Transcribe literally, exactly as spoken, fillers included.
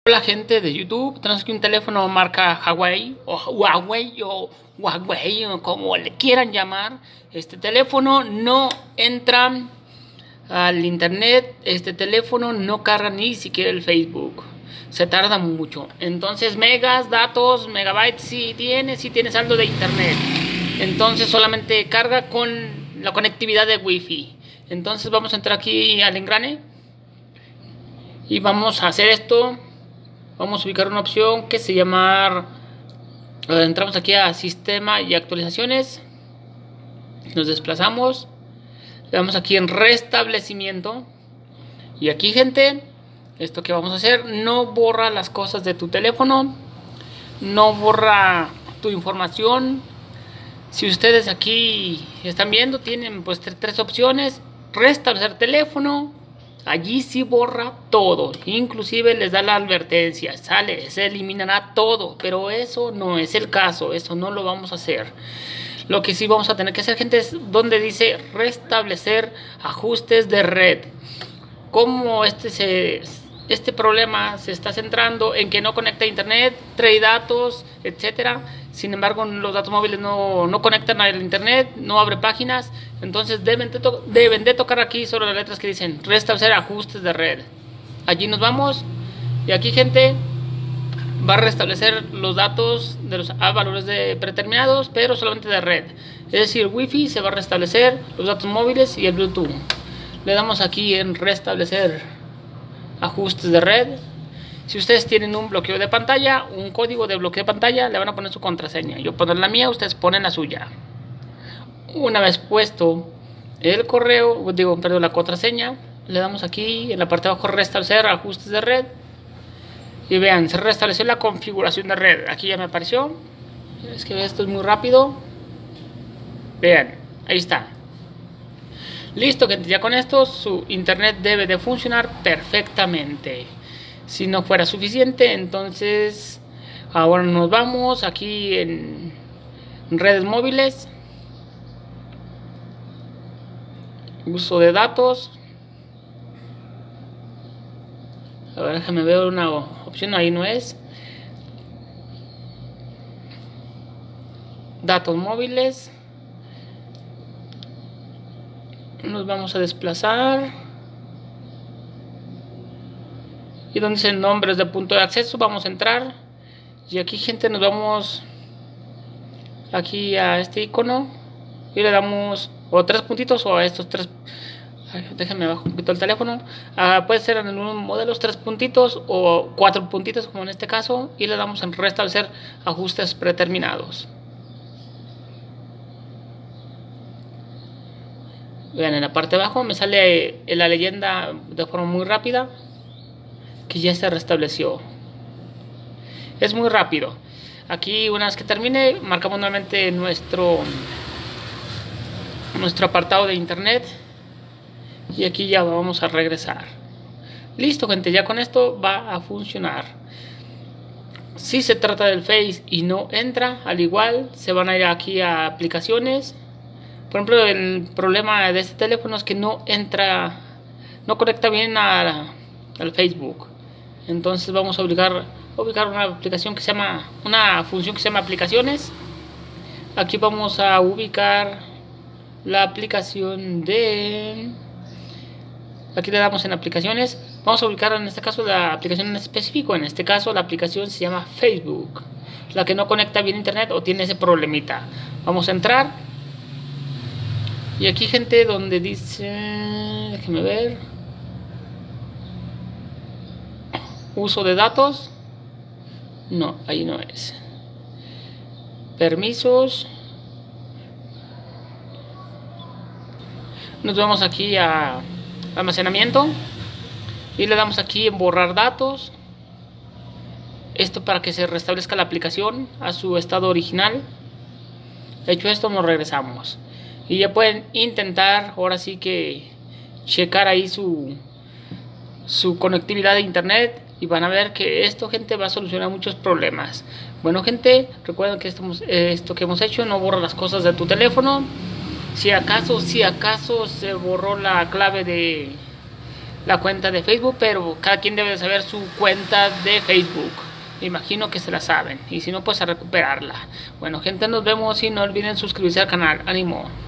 Hola gente de YouTube, tenemos aquí un teléfono marca Huawei o Huawei o Huawei o como le quieran llamar. Este teléfono no entra al internet, este teléfono no carga ni siquiera el Facebook, se tarda mucho. Entonces megas, datos, megabytes sí tiene, sí tiene saldo de internet. Entonces solamente carga con la conectividad de Wi-Fi. Entonces vamos a entrar aquí al engrane y vamos a hacer esto. Vamos a ubicar una opción que se llama, entramos aquí a sistema y actualizaciones, nos desplazamos, le damos aquí en restablecimiento y aquí, gente, esto que vamos a hacer no borra las cosas de tu teléfono, no borra tu información. Si ustedes aquí están viendo, tienen pues tres opciones: restablecer teléfono. Allí sí borra todo, inclusive les da la advertencia, sale, se eliminará todo, pero eso no es el caso, eso no lo vamos a hacer. Lo que sí vamos a tener que hacer, gente, es donde dice restablecer ajustes de red. Como este, se, este problema se está centrando en que no conecta a internet, trae datos, etcétera. Sin embargo, los datos móviles no, no conectan al internet, no abre páginas. Entonces deben de, deben de tocar aquí sobre las letras que dicen restablecer ajustes de red. Allí nos vamos y aquí, gente, va a restablecer los datos de los a valores de predeterminados, pero solamente de red. Es decir, Wi-Fi se va a restablecer, los datos móviles y el Bluetooth. Le damos aquí en restablecer ajustes de red. Si ustedes tienen un bloqueo de pantalla, un código de bloqueo de pantalla, le van a poner su contraseña. Yo pongo la mía, ustedes ponen la suya. Una vez puesto el correo, digo, perdón, la contraseña, le damos aquí en la parte de abajo restablecer ajustes de red. Y vean, se restableció la configuración de red. Aquí ya me apareció. Es que esto es muy rápido. Vean, ahí está. Listo, gente, ya con esto su internet debe de funcionar perfectamente. Si no fuera suficiente, entonces ahora nos vamos aquí en redes móviles, uso de datos. A ver, déjame ver una opción, ahí no es. Datos móviles. Nos vamos a desplazar. Y donde dice nombres de punto de acceso, vamos a entrar. Y aquí, gente, nos vamos aquí a este icono y le damos o tres puntitos o a estos tres. Déjenme bajar un poquito el teléfono. Ah, puede ser en algunos modelos tres puntitos o cuatro puntitos, como en este caso, y le damos en restablecer ajustes predeterminados. Vean, en la parte de abajo me sale la leyenda de forma muy rápida que ya se restableció. Es muy rápido. Aquí, una vez que termine, marcamos nuevamente nuestro nuestro apartado de internet y aquí ya vamos a regresar. Listo, gente, ya con esto va a funcionar. Si se trata del Face y no entra, al igual se van a ir aquí a aplicaciones. Por ejemplo, el problema de este teléfono es que no entra, no conecta bien a, al Facebook. Entonces vamos a ubicar, a ubicar una aplicación que se llama, una función que se llama aplicaciones. Aquí vamos a ubicar la aplicación de, aquí le damos en aplicaciones. Vamos a ubicar en este caso la aplicación en específico. En este caso la aplicación se llama Facebook, la que no conecta bien internet o tiene ese problemita. Vamos a entrar y aquí, gente, donde dice, déjenme ver, uso de datos, no, ahí no es. Permisos. Nos vamos aquí a almacenamiento y le damos aquí en borrar datos. Esto para que se restablezca la aplicación a su estado original. Hecho esto, nos regresamos y ya pueden intentar ahora sí que checar ahí su su conectividad de internet y van a ver que esto, gente, va a solucionar muchos problemas. Bueno, gente, recuerden que esto, esto que hemos hecho no borra las cosas de tu teléfono. Si acaso, si acaso se borró la clave de la cuenta de Facebook, pero cada quien debe saber su cuenta de Facebook. Me imagino que se la saben, y si no, pues a recuperarla. Bueno, gente, nos vemos y no olviden suscribirse al canal. ¡Ánimo!